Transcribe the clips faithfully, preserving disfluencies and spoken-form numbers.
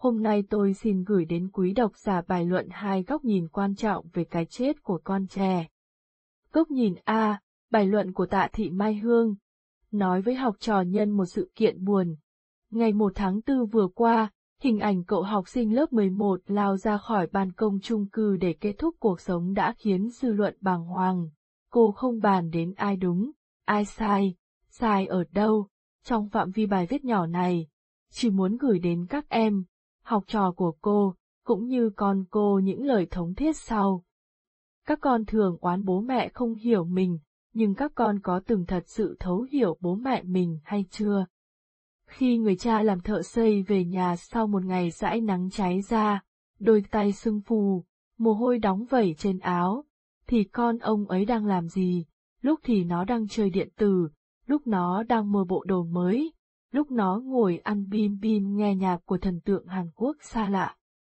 Hôm nay tôi xin gửi đến quý độc giả bài luận hai góc nhìn quan trọng về cái chết của con trẻ. Góc nhìn A, bài luận của Tạ Thị Mai Hương, nói với học trò nhân một sự kiện buồn. Ngày một tháng tư vừa qua, hình ảnh cậu học sinh lớp mười một lao ra khỏi ban công chung cư để kết thúc cuộc sống đã khiến dư luận bàng hoàng. Cô không bàn đến ai đúng, ai sai, sai ở đâu, trong phạm vi bài viết nhỏ này, chỉ muốn gửi đến các em, học trò của cô, cũng như con cô những lời thống thiết sau. Các con thường oán bố mẹ không hiểu mình, nhưng các con có từng thật sự thấu hiểu bố mẹ mình hay chưa? Khi người cha làm thợ xây về nhà sau một ngày dãi nắng cháy ra, đôi tay sưng phù, mồ hôi đóng vẩy trên áo, thì con ông ấy đang làm gì? Lúc thì nó đang chơi điện tử, lúc nó đang mua bộ đồ mới, lúc nó ngồi ăn bim bim nghe nhạc của thần tượng Hàn Quốc xa lạ.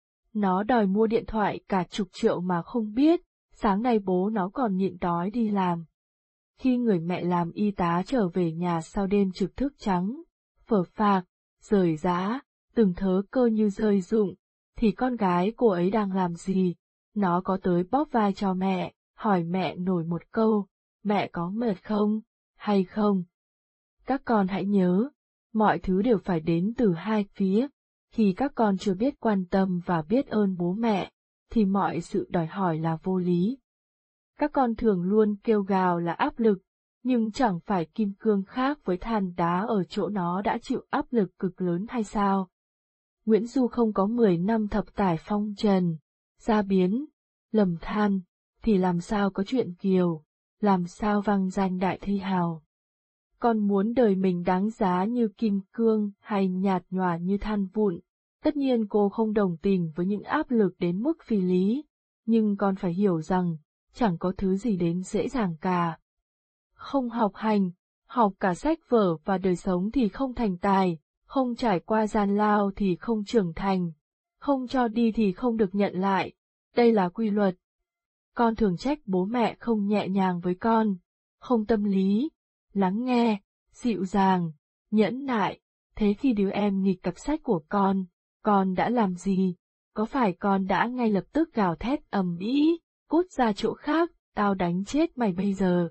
Nó đòi mua điện thoại cả chục triệu mà không biết, sáng nay bố nó còn nhịn đói đi làm. Khi người mẹ làm y tá trở về nhà sau đêm trực thức trắng, phờ phạc, rời rã, từng thớ cơ như rơi rụng, thì con gái cô ấy đang làm gì? Nó có tới bóp vai cho mẹ, hỏi mẹ nổi một câu, mẹ có mệt không, hay không? Các con hãy nhớ, mọi thứ đều phải đến từ hai phía. Khi các con chưa biết quan tâm và biết ơn bố mẹ, thì mọi sự đòi hỏi là vô lý. Các con thường luôn kêu gào là áp lực, nhưng chẳng phải kim cương khác với than đá ở chỗ nó đã chịu áp lực cực lớn hay sao? Nguyễn Du không có mười năm thập tải phong trần, gia biến, lầm than, thì làm sao có chuyện Kiều, làm sao vang danh đại thi hào. Con muốn đời mình đáng giá như kim cương hay nhạt nhòa như than vụn. Tất nhiên cô không đồng tình với những áp lực đến mức phi lý, nhưng con phải hiểu rằng, chẳng có thứ gì đến dễ dàng cả. Không học hành, học cả sách vở và đời sống thì không thành tài, không trải qua gian lao thì không trưởng thành, không cho đi thì không được nhận lại, đây là quy luật. Con thường trách bố mẹ không nhẹ nhàng với con, không tâm lý, lắng nghe, dịu dàng, nhẫn nại, thế khi đứa em nghịch cặp sách của con, con đã làm gì? Có phải con đã ngay lập tức gào thét ầm ĩ, cút ra chỗ khác, tao đánh chết mày bây giờ?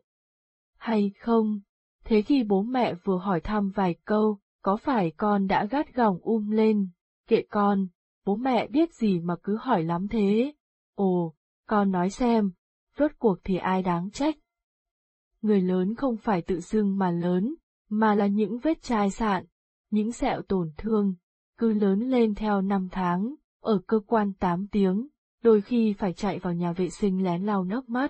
Hay không? Thế khi bố mẹ vừa hỏi thăm vài câu, có phải con đã gắt gỏng um lên, kệ con, bố mẹ biết gì mà cứ hỏi lắm thế? Ồ, con nói xem, rốt cuộc thì ai đáng trách? Người lớn không phải tự dưng mà lớn, mà là những vết chai sạn, những sẹo tổn thương, cứ lớn lên theo năm tháng, ở cơ quan tám tiếng, đôi khi phải chạy vào nhà vệ sinh lén lau nước mắt.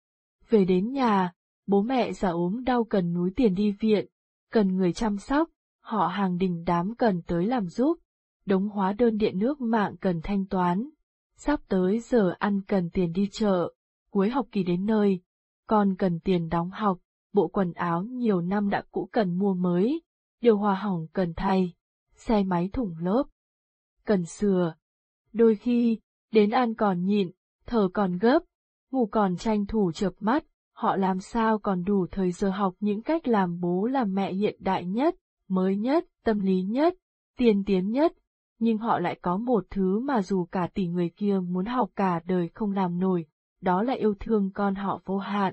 Về đến nhà, bố mẹ già ốm đau cần núi tiền đi viện, cần người chăm sóc, họ hàng đình đám cần tới làm giúp, đống hóa đơn điện nước mạng cần thanh toán, sắp tới giờ ăn cần tiền đi chợ, cuối học kỳ đến nơi, con cần tiền đóng học, bộ quần áo nhiều năm đã cũ cần mua mới, điều hòa hỏng cần thay, xe máy thủng lốp, cần sửa. Đôi khi, đến ăn còn nhịn, thở còn gấp, ngủ còn tranh thủ chợp mắt, họ làm sao còn đủ thời giờ học những cách làm bố làm mẹ hiện đại nhất, mới nhất, tâm lý nhất, tiên tiến nhất, nhưng họ lại có một thứ mà dù cả tỷ người kia muốn học cả đời không làm nổi, đó là yêu thương con họ vô hạn.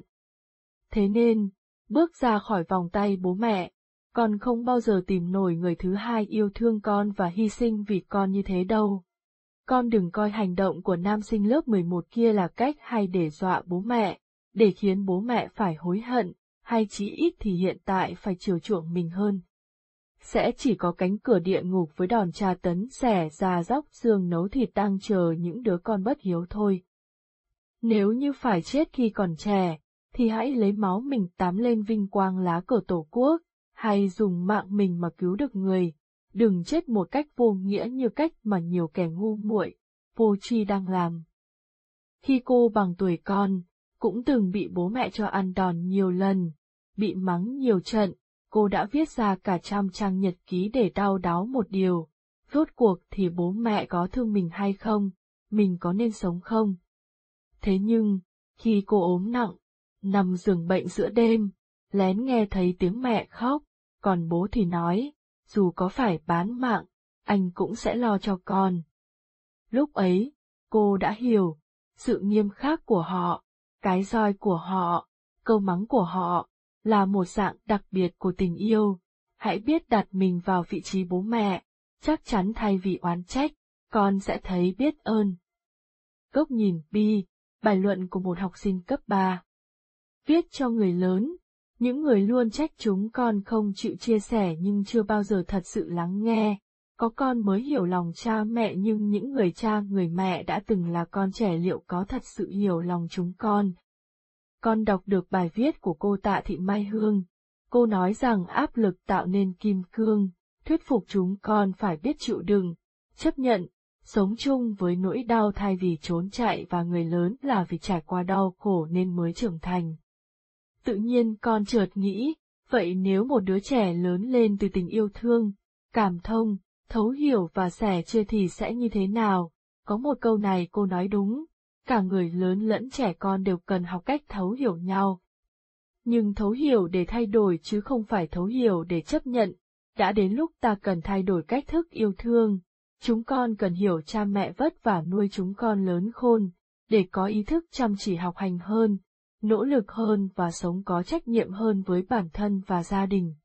Thế nên, bước ra khỏi vòng tay bố mẹ, con không bao giờ tìm nổi người thứ hai yêu thương con và hy sinh vì con như thế đâu. Con đừng coi hành động của nam sinh lớp mười một kia là cách hay để dọa bố mẹ, để khiến bố mẹ phải hối hận, hay chí ít thì hiện tại phải chiều chuộng mình hơn. Sẽ chỉ có cánh cửa địa ngục với đòn tra tấn xẻ da róc xương nấu thịt đang chờ những đứa con bất hiếu thôi. Nếu như phải chết khi còn trẻ, thì hãy lấy máu mình tắm lên vinh quang lá cờ Tổ quốc, hay dùng mạng mình mà cứu được người, đừng chết một cách vô nghĩa như cách mà nhiều kẻ ngu muội, vô tri đang làm. Khi cô bằng tuổi con, cũng từng bị bố mẹ cho ăn đòn nhiều lần, bị mắng nhiều trận, cô đã viết ra cả trăm trang nhật ký để đau đáu một điều, rốt cuộc thì bố mẹ có thương mình hay không, mình có nên sống không? Thế nhưng, khi cô ốm nặng, nằm giường bệnh giữa đêm, lén nghe thấy tiếng mẹ khóc, còn bố thì nói, dù có phải bán mạng, anh cũng sẽ lo cho con. Lúc ấy, cô đã hiểu, sự nghiêm khắc của họ, cái roi của họ, câu mắng của họ, là một dạng đặc biệt của tình yêu. Hãy biết đặt mình vào vị trí bố mẹ, chắc chắn thay vì oán trách, con sẽ thấy biết ơn. Góc nhìn B, bài luận của một học sinh cấp ba. Viết cho người lớn, những người luôn trách chúng con không chịu chia sẻ nhưng chưa bao giờ thật sự lắng nghe. Có con mới hiểu lòng cha mẹ nhưng những người cha người mẹ đã từng là con trẻ liệu có thật sự hiểu lòng chúng con? Con đọc được bài viết của cô Tạ Thị Mai Hương. Cô nói rằng áp lực tạo nên kim cương, thuyết phục chúng con phải biết chịu đựng, chấp nhận, sống chung với nỗi đau thay vì trốn chạy, và người lớn là vì trải qua đau khổ nên mới trưởng thành. Tự nhiên con chợt nghĩ, vậy nếu một đứa trẻ lớn lên từ tình yêu thương, cảm thông, thấu hiểu và sẻ chia thì sẽ như thế nào? Có một câu này cô nói đúng, cả người lớn lẫn trẻ con đều cần học cách thấu hiểu nhau. Nhưng thấu hiểu để thay đổi chứ không phải thấu hiểu để chấp nhận. Đã đến lúc ta cần thay đổi cách thức yêu thương. Chúng con cần hiểu cha mẹ vất vả nuôi chúng con lớn khôn, để có ý thức chăm chỉ học hành hơn, nỗ lực hơn và sống có trách nhiệm hơn với bản thân và gia đình.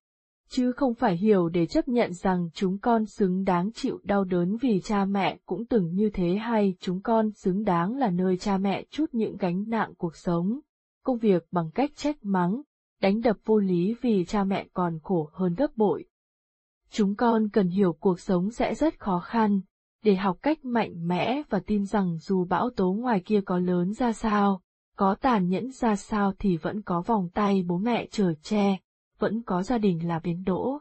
Chứ không phải hiểu để chấp nhận rằng chúng con xứng đáng chịu đau đớn vì cha mẹ cũng từng như thế, hay chúng con xứng đáng là nơi cha mẹ trút những gánh nặng cuộc sống, công việc bằng cách trách mắng, đánh đập vô lý vì cha mẹ còn khổ hơn gấp bội. Chúng con cần hiểu cuộc sống sẽ rất khó khăn, để học cách mạnh mẽ và tin rằng dù bão tố ngoài kia có lớn ra sao, có tàn nhẫn ra sao thì vẫn có vòng tay bố mẹ chở che, vẫn có gia đình là bến đỗ.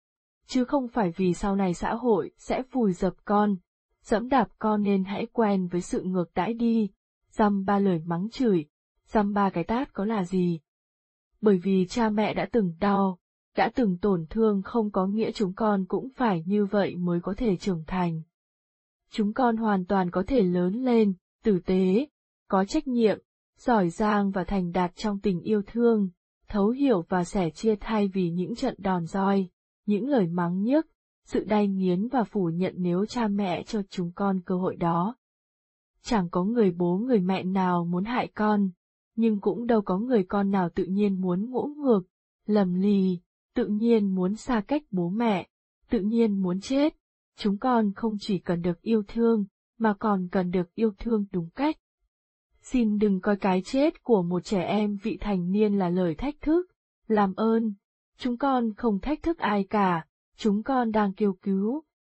Chứ không phải vì sau này xã hội sẽ vùi dập con, dẫm đạp con nên hãy quen với sự ngược đãi đi, dăm ba lời mắng chửi, dăm ba cái tát có là gì. Bởi vì cha mẹ đã từng đau, đã từng tổn thương không có nghĩa chúng con cũng phải như vậy mới có thể trưởng thành. Chúng con hoàn toàn có thể lớn lên, tử tế, có trách nhiệm, giỏi giang và thành đạt trong tình yêu thương, thấu hiểu và sẻ chia thay vì những trận đòn roi, những lời mắng nhiếc, sự đay nghiến và phủ nhận nếu cha mẹ cho chúng con cơ hội đó. Chẳng có người bố người mẹ nào muốn hại con, nhưng cũng đâu có người con nào tự nhiên muốn ngỗ ngược, lầm lì, tự nhiên muốn xa cách bố mẹ, tự nhiên muốn chết. Chúng con không chỉ cần được yêu thương, mà còn cần được yêu thương đúng cách. Xin đừng coi cái chết của một trẻ em vị thành niên là lời thách thức, làm ơn. Chúng con không thách thức ai cả, chúng con đang kêu cứu,